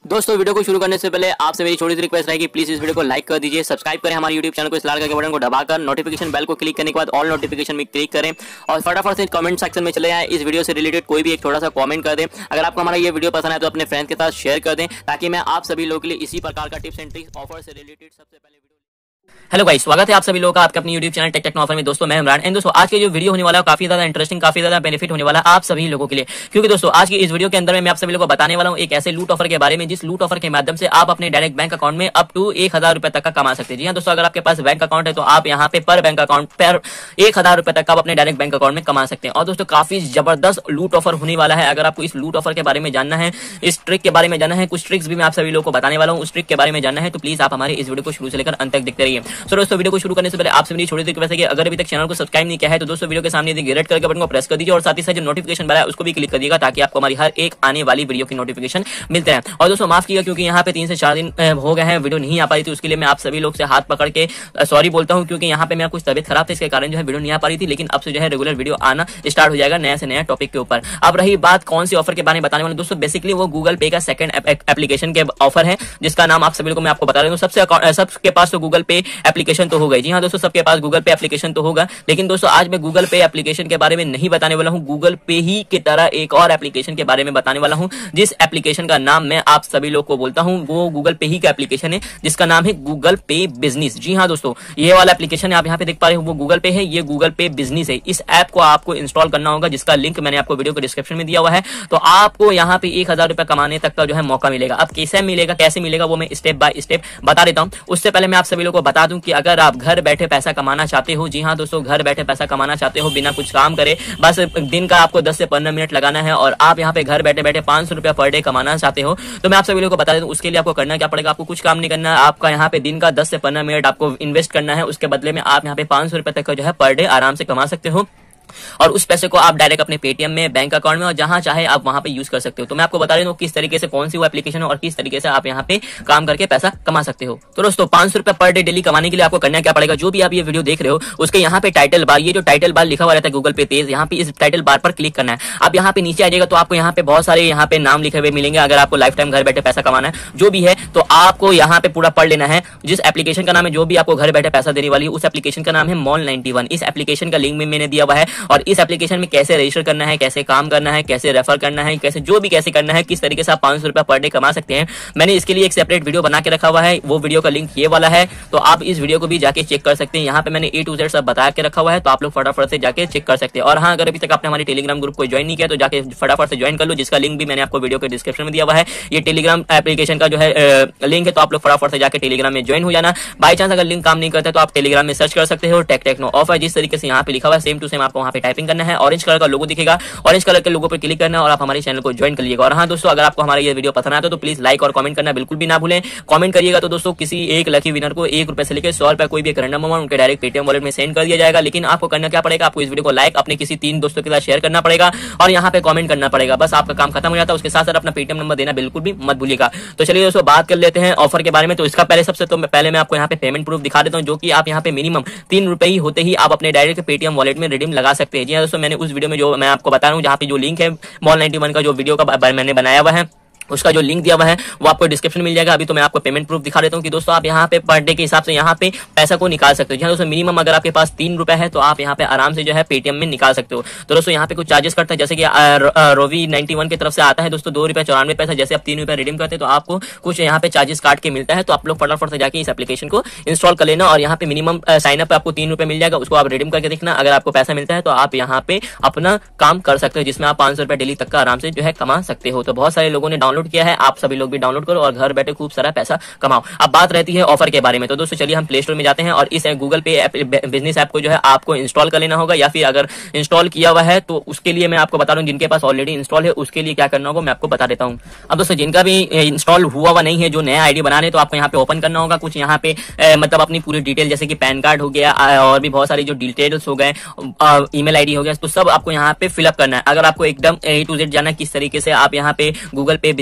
दोस्तों वीडियो को शुरू करने से पहले आपसे मेरी छोटी सी रिक्वेस्ट रहेगी, प्लीज इस वीडियो को लाइक कर दीजिए, सब्सक्राइब करें हमारे यूट्यूब चैनल को, इस लाल कलर के बटन को दबाकर नोटिफिकेशन बेल को क्लिक करने के बाद ऑल नोटिफिकेशन में क्लिक करें और फटाफट से कमेंट सेक्शन में चले जाएं। इस वीडियो से रिलेटेड कोई भी एक थोड़ा सा कमेंट कर दें। अगर आपको हमारा ये वीडियो पसंद है तो अपने फ्रेंड्स के साथ शेयर कर दें, ताकि मैं आप सभी लोगों के लिए इसी प्रकार का टिप्स एंड ट्रिक्स ऑफर से रिलेटेड सबसे पहले हेलो गाइस, स्वागत है आप सभी लोगों का आपके अपने YouTube channel tech techno offer में। दोस्तों मैं इमरान एंड दोस्तों आज के जो वीडियो होने वाला है काफी ज्यादा इंटरेस्टिंग, काफी ज्यादा बेनिफिट होने वाला है आप सभी लोगों के लिए, क्योंकि दोस्तों आज की इस वीडियो के अंदर में मैं आप सभी लोगों को बताने वाला हूं एक ऐसे लूट ऑफर के बारे में जिस लूट ऑफर के माध्यम से आप अपने डायरेक्ट बैंक अकाउंट में अप टू 1000 रुपए तक का कमा सकते हैं। जी हां दोस्तों, अगर आपके पास बैंक अकाउंट है तो आप यहाँ पे पर बैंक अकाउंट पर 1000 रुपए तक आप अपने डायरेक्ट बैंक अकाउंट में कमा सकते हैं। और दोस्तों काफी जबरदस्त लूट ऑफर होने वाला है। अगर आपको इस लूट ऑफर के बारे में जानना है, इस ट्रिक के बारे में जानना है, कुछ ट्रिक्स भी मैं आप सभी लोगों को बताने वाला हूं, उस ट्रिक के बारे में जानना है तो प्लीज आप हमारे इस वीडियो को शुरू से लेकर अंत तक देखते रहिए। सो दोस्तों वीडियो को शुरू करने से पहले आपसे मेरी छोटी सी रिक्वेस्ट है कि अगर अभी तक चैनल को सब्सक्राइब नहीं किया है तो दोस्तों वीडियो के सामने रेड कलर के बटन को प्रेस कर दीजिए और साथ ही साथ जो नोटिफिकेशन बेल है उसको भी क्लिक कर दीजिएगा, ताकि आपको हमारी हर एक आने वाली वीडियो की नोटिफिकेशन मिलते हैं। और दोस्तों माफ कीजिएगा क्योंकि यहाँ पे 3 से 4 दिन हो गए हैं, वीडियो नहीं आ पा रही थी, उसके लिए मैं आप सभी लोग से हाथ पकड़ के सॉरी बोलता हूँ, क्योंकि यहाँ पे मेरा कुछ तबियत खराब था, इसके कारण जो है वीडियो नहीं आ पा रही थी। लेकिन अब से जो है रेगुलर वीडियो आना स्टार्ट हो जाएगा नया से नया टॉपिक के ऊपर। अब रही बात कौन सी ऑफर के बारे में बताने वाले दोस्तों, बेसिकली वो गूगल पे का सेकंड एप्लीकेशन के ऑफर है, जिसका नाम आप सभी लोगों को मैं आपको बता रहा हूँ। सबके पास तो गूगल पे एप्लीकेशन तो होगा। जी हाँ दोस्तों, सबके पास गूगल पे एप्लीकेशन तो होगा, लेकिन दोस्तों आज मैं गूगल पे एप्लीकेशन के बारे में नहीं बताने वाला हूं। गूगल पे ही की तरह एक और एप्लीकेशन के बारे में बताने वाला हूं, जिस एप्लीकेशन का नाम मैं आप सभी लोग को बोलता हूं वो गूगल पे ही का एप्लीकेशन है, जिसका नाम है गूगल पे बिजनेस। जी हां दोस्तों, ये वाला एप्लीकेशन है आप यहां पे देख पा रहे हो, वो गूगल पे है, ये गूगल पे बिजनेस है। इस ऐप को आपको इंस्टॉल करना होगा, जिसका लिंक मैंने आपको वीडियो के डिस्क्रिप्शन में दिया हुआ है। तो आपको यहाँ पे 1000 रुपए कमाने तक का जो है मौका मिलेगा। अब कैसे मिलेगा वो मैं स्टेप बाय स्टेप बता देता हूँ। उससे पहले मैं आप सभी लोगों को बता दूं कि अगर आप घर बैठे पैसा कमाना चाहते हो, जी हाँ दोस्तों घर बैठे पैसा कमाना चाहते हो बिना कुछ काम करे, बस दिन का आपको 10 से 15 मिनट लगाना है और आप यहाँ पे घर बैठे बैठे 500 रुपया पर डे कमाना चाहते हो, तो मैं आप सभी लोगों को बता देता हूं उसके लिए आपको करना क्या पड़ेगा। आपको कुछ काम नहीं करना है, आपका यहाँ पे दिन का 10 से 15 मिनट आपको इन्वेस्ट करना है, उसके बदले में आप यहाँ पे 500 रुपए तक का जो है पर डे आराम से कमा सकते हो। और उस पैसे को आप डायरेक्ट अपने पेटीएम में, बैंक अकाउंट में और जहां चाहे आप वहां पे यूज कर सकते हो। तो मैं आपको बता रहा हूं किस तरीके से कौन सी वो एप्लीकेशन है और किस तरीके से आप यहाँ पे काम करके पैसा कमा सकते हो। तो दोस्तों 500 रुपए पर डे डेली कमाने के लिए आपको करना क्या पड़ेगा, जो भी आप ये वीडियो देख रहे हो उसके यहाँ पे टाइटल बार, ये जो टाइटल बार लिखा हुआ रहता है गूगल पे पेज, यहाँ पे इस टाइटल बार पर क्लिक करना है। आप यहाँ पे नीचे आ जाएगा तो आपको यहाँ पे बहुत सारे यहाँ पे नाम लिखे हुए मिलेंगे। अगर आपको लाइफ टाइम घर बैठे पैसा कमाना है जो भी है, तो आपको यहाँ पे पूरा पढ़ लेना है। जिस एप्लीकेशन का नाम है, जो भी आपको घर बैठे पैसा देने वाली है, उस एप्लीकेशन का नाम है Mall91। इस एप्लीकेशन का लिंक भी मैंने दिया हुआ है और इस एप्लीकेशन में कैसे रजिस्टर करना है, कैसे काम करना है, कैसे रेफर करना है, कैसे करना है, किस तरीके से आप 500 रुपया पर डे कमा सकते हैं, मैंने इसके लिए एक सेपरेट वीडियो बना के रखा हुआ है। वो वीडियो का लिंक ये वाला है, तो आप इस वीडियो को भी जाके चेक कर सकते हैं। यहाँ पे मैंने A to Z सब बता के रखा हुआ है, तो आप लोग फटाफट से जाके चेक कर सकते हैं। और हाँ, अगर अभी तक आपने हमारे टेलीग्राम ग्रुप को ज्वाइन नहीं किया तो जाके फटाफट से ज्वाइन कर लो, जिसका लिंक भी मैंने आपको वीडियो के डिस्क्रिप्शन में दिया हुआ है। ये टेलीग्राम एप्लीकेशन का जो है लिंक है, तो आप लोग फटाफट से जाके टेलीग्राम में ज्वाइन हो जाना। बाई चांस अगर लिंक काम नहीं करता तो आप टेलीग्राम में सर्च कर सकते हो टेक टेक्नो ऑफर, जिस तरीके से यहाँ पे लिखा हुआ है सेम टू सेम आपको वहाँ पे टाइपिंग करना है। ऑरेंज कलर का लोगो दिखेगा, ऑरेंज कलर के लोगो पर क्लिक करना और आप हमारे चैनल को ज्वाइन कर लीजिएगा। और हाँ दोस्तों, अगर आपको हमारा ये वीडियो पसंद आता है तो प्लीज लाइक और कमेंट करना बिल्कुल भी ना भूलें। कमेंट करिएगा तो दोस्तों किसी एक लकी विनर को 1 रुपए से लेकर 100 रुपए कोई भी एक रैंडम अमाउंट उनके डायरेक्ट पेटीएम वॉलेट में सेंड कर दिया जाएगा। लेकिन आपको करना क्या पड़ेगा, आपको इस वीडियो को लाइक अपने किसी 3 दोस्तों के साथ शेयर करना पड़ेगा और यहाँ पे कमेंट करना पड़ेगा, बस आपका काम खत्म हो जाता है। उसके साथ साथ अपना पेटीएम नंबर देना बिल्कुल भी मत भूलिएगा। तो चलिए दोस्तों बात कर लेते हैं ऑफर के बारे में। तो इसका पहले मैं आपको यहाँ पे पेमेंट प्रूफ दिखा देता हूँ, जो कि आप यहाँ पे मिनिमम 3 रुपए ही होते ही आप अपने डायरेक्ट पेटीएम वॉलेट में रिडीम लगा सकते हैं। जी दोस्तों, मैंने उस वीडियो में जो मैं आपको बता रहा हूँ, जहाँ पे जो लिंक है Mall91 का जो वीडियो का मैंने बनाया हुआ है, उसका जो लिंक दिया हुआ है वो आपको डिस्क्रिप्शन में मिल जाएगा। अभी तो मैं आपको पेमेंट प्रूफ दिखा देता हूँ कि दोस्तों आप यहाँ पे पर डे के हिसाब से यहाँ पे पैसा को निकाल सकते हो। जहाँ दोस्तों मिनिमम अगर आपके पास 3 रुपए है तो आप यहाँ पे आराम से जो है पेटीएम में निकाल सकते हो। तो दोस्तों यहाँ पे कुछ चार्जेस करता है, जैसे कि रोवी 91 की तरफ से आता है दोस्तों 2 रुपए 94 पैसा। जैसे आप 3 रुपए रिडीम करते हैं तो आपको कुछ यहाँ पे चार्जेस काट के मिलता है। तो आप लोग फटाफट से जाके इस एप्लीकेशन को इंस्टॉल कर लेना और यहाँ पे मिनिमम साइन अप पे आपको 3 रुपए मिल जाएगा, उसको आप रिडीम करके देखना। अगर आपको पैसा मिलता है तो आप यहाँ पे अपना काम कर सकते हो, जिसमें आप 500 रुपए डेली तक का आराम से जो है कमा सकते हो। तो बहुत सारे लोगों ने डाउनलोड किया है, आप लोग भी डाउनलोड करो और घर बैठे खूब सारा पैसा कमाओ। अब बात रहती है ऑफर के बारे में। तो दोस्तों चलिए हम प्ले स्टोर में जाते हैं और इस गूगल पे बिजनेस ऐप को जो है आपको इंस्टॉल कर लेना होगा, या फिर अगर इंस्टॉल किया हुआ है तो उसके लिए मैं आपको बता रहा हूँ, जिनके पास ऑलरेडी इंस्टॉल है उसके लिए क्या करना होगा मैं आपको बता देता हूँ। अब दोस्तों जिनका भी इंस्टॉल हुआ हुआ नहीं है, जो नया आईडी बना रहे तो आपको यहाँ पे ओपन करना होगा। कुछ यहाँ पे मतलब अपनी पूरी डिटेल, जैसे कि पैन कार्ड हो गया और भी बहुत सारी जो डिटेल्स हो गए, ईमेल आईडी हो गया, तो सब आपको यहाँ पे फिलअप करना है। अगर आपको एकदम A to Z जाना किस तरीके से आप यहाँ पे गूगल पे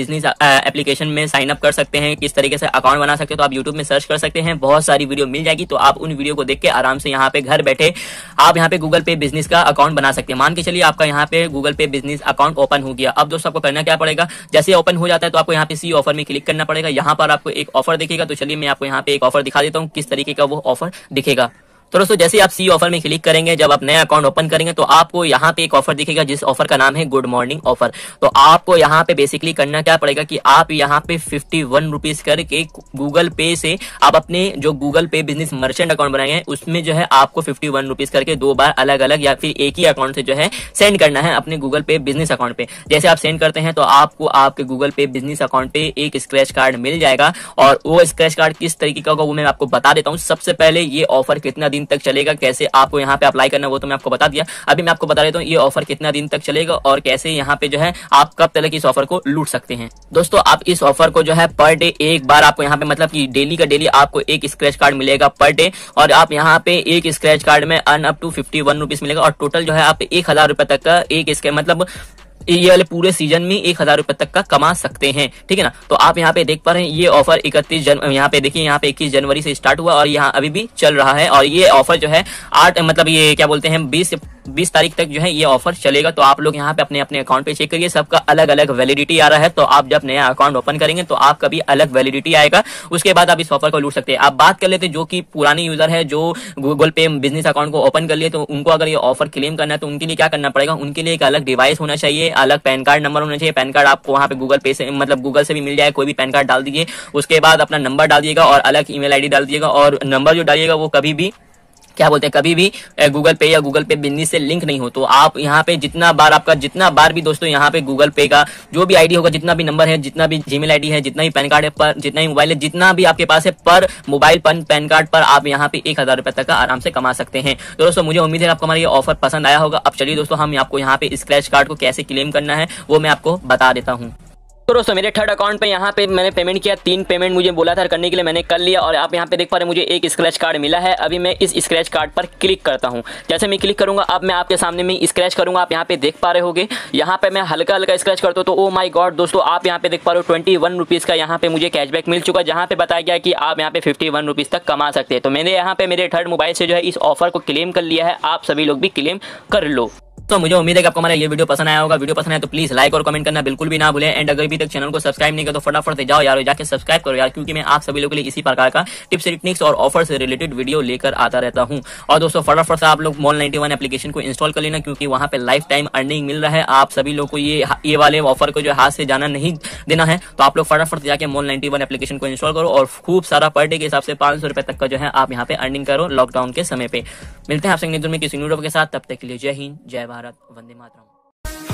बिजनेस एप्लीकेशन में साइन अप कर सकते हैं, किस तरीके से अकाउंट बना सकते हैं, तो आप यूट्यूब में सर्च कर सकते हैं, बहुत सारी वीडियो मिल जाएगी। तो आप उन वीडियो को देख के आराम से यहाँ पे घर बैठे आप यहाँ पे गूगल पे बिजनेस का अकाउंट बना सकते हैं। मान के चलिए आपका यहाँ पे Google pay business account open हो गया। अब दोस्तों आपको करना क्या पड़ेगा, जैसे ओपन हो जाता है तो आपको यहाँ पे सी ऑफर में क्लिक करना पड़ेगा। यहाँ पर आपको एक ऑफर दिखेगा, तो चलिए मैं आपको यहाँ पे एक ऑफर दिखा देता हूँ किस तरीके का वो ऑफर दिखेगा। तो दोस्तों जैसे आप सी ऑफर में क्लिक करेंगे, जब आप नया अकाउंट ओपन करेंगे तो आपको यहाँ पे एक ऑफर दिखेगा जिस ऑफर का नाम है गुड मॉर्निंग ऑफर। तो आपको यहाँ पे बेसिकली करना क्या पड़ेगा कि आप यहाँ पे 51 रुपीज करके गूगल पे से आप अपने जो Google pay business merchant account बनाएंगे उसमें जो है आपको 51 रुपीज करके 2 बार अलग अलग या फिर एक ही अकाउंट से जो है सेंड करना है अपने गूगल पे बिजनेस अकाउंट पे। जैसे आप सेंड करते हैं तो आपको आपके गूगल पे बिजनेस अकाउंट पे एक स्क्रैच कार्ड मिल जाएगा, और वो स्क्रैच कार्ड किस तरीके का होगा वो मैं आपको बता देता हूँ। सबसे पहले ये ऑफर कितना दिन तक चलेगा, कैसे आपको यहाँ पे अप्लाई करना है वो तो मैं आपको बता दिया। अभी मैं आपको बता देता हूँ ये ऑफर कितना दिन तक चलेगा और कैसे यहाँ पे जो है आप कब तक इस ऑफर को लूट सकते हैं। दोस्तों आप इस ऑफर को जो है पर डे एक बार आपको यहाँ पे मतलब कि डेली का डेली आपको एक स्क्रैच कार्ड मिलेगा पर डे, और आप यहाँ पे एक स्क्रैच कार्ड में अर्न अप टू 51 रुपीज मिलेगा, और टोटल जो है आप 1000 रुपए तक का एक इसके मतलब ये वाले पूरे सीजन में 1000 रुपए तक का कमा सकते हैं। ठीक है ना। तो आप यहाँ पे देख पा रहे हैं ये ऑफर 31 जनवरी यहाँ पे देखिए यहाँ पे 21 जनवरी से स्टार्ट हुआ और यहाँ अभी भी चल रहा है, और ये ऑफर जो है 8 मतलब ये क्या बोलते हैं 20 तारीख तक जो है ये ऑफर चलेगा। तो आप लोग यहाँ पे अपने अपने अकाउंट पे चेक करिए, सबका अलग अलग वैलिडिटी आ रहा है। तो आप जब नया अकाउंट ओपन करेंगे तो आपका भी अलग वैलिडिटी आएगा, उसके बाद आप इस ऑफर को लूट सकते हैं। आप बात कर लेते जो कि पुराने यूजर है जो गूगल पे बिजनेस अकाउंट को ओपन कर लिए, तो उनको अगर ये ऑफर क्लेम करना है तो उनके लिए क्या करना पड़ेगा, उनके लिए एक अलग डिवाइस होना चाहिए, अलग पैन कार्ड नंबर होना चाहिए। पैन कार्ड आपको वहाँ पे गूगल पे से मतलब गूगल से भी मिल जाए, कोई भी पैन कार्ड डाल दीजिए, उसके बाद अपना नंबर डाल दिएगा और अलग ईमेल आईडी डाल दिएगा, और नंबर जो डालिएगा वो कभी भी क्या बोलते हैं कभी भी गूगल पे या गूगल पे बिजनेस से लिंक नहीं हो। तो आप यहाँ पे जितना बार भी दोस्तों यहाँ पे गूगल पे का जो भी आईडी होगा, जितना भी नंबर है, जितना भी जीमेल आईडी है, जितना भी पैन कार्ड है पर, जितना ही मोबाइल है, जितना भी आपके पास है पर मोबाइल पैन कार्ड पर आप यहाँ पे 1000 रुपए तक का आराम से कमा सकते हैं। तो दोस्तों मुझे उम्मीद है आपको हमारा ये ऑफर पसंद आया होगा। अब चलिए दोस्तों हम आपको यहाँ पे स्क्रैच कार्ड को कैसे क्लेम करना है वो मैं आपको बता देता हूँ। तो दोस्तों मेरे थर्ड अकाउंट पे यहाँ पे मैंने पेमेंट किया, 3 पेमेंट मुझे बोला था करने के लिए, मैंने कर लिया, और आप यहाँ पे देख पा रहे हैं मुझे एक स्क्रैच कार्ड मिला है। अभी मैं इस स्क्रैच कार्ड पर क्लिक करता हूँ। जैसे मैं क्लिक करूंगा अब मैं आपके सामने में स्क्रैच करूंगा, आप यहाँ पे देख पा रहे होंगे। यहाँ पे मैं हल्का हल्का स्क्रैच करता हूँ तो ओ माय गॉड दोस्तों आप यहाँ पे देख पा रहे हो 21 रुपीज़ का यहाँ पे मुझे कैशबैक मिल चुका है, जहाँ पे बताया गया कि आप यहाँ पे 51 रुपीज़ तक कमा सकते हैं। तो मैंने यहाँ पे मेरे थर्ड मोबाइल से जो है इस ऑफर को क्लेम कर लिया है, आप सभी लोग भी क्लेम कर लो। तो मुझे उम्मीद है कि आपको हमारा ये वीडियो पसंद आया होगा। वीडियो पसंद आया तो प्लीज लाइक और कमेंट करना बिल्कुल भी ना भूलें, एंड अगर अभी तक चैनल को सब्सक्राइब नहीं किया तो फटाफट से जाओ यार जाके सब्सक्राइब करो यार, क्योंकि मैं आप सभी लोगों के लिए इसी प्रकार का टिप्स टेक्निक्स और ऑफर से रिलेटेड वीडियो लेकर आता रहता हूं। और दोस्तों फटाफट से आप लोग Mall91 एप्लीकेशन को इंस्टॉल कर लेना, क्योंकि वहां पे लाइफ टाइम अर्निंग मिल रहा है। आप सभी लोग को ये वाले ऑफर को जो हाथ से जाना नहीं देना है, तो आप लोग फटाफट से जाके Mall91 एप्लीकेशन को इंस्टॉल करो और खूब सारा पर डे के हिसाब से 500 रुपए तक का जो है आप यहाँ पे अर्निंग करो लॉकडाउन के समय पे। मिलते हैं आपसे किसी न्यू वीडियो के साथ, तब तक के लिए जय हिंद, जय भारत, वंदे मातरम।